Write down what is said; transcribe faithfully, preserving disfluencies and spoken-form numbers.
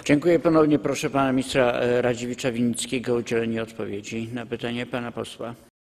Dziękuję. Ponownie proszę pana ministra Radziewicza-Winnickiego o udzielenie odpowiedzi na pytanie pana posła.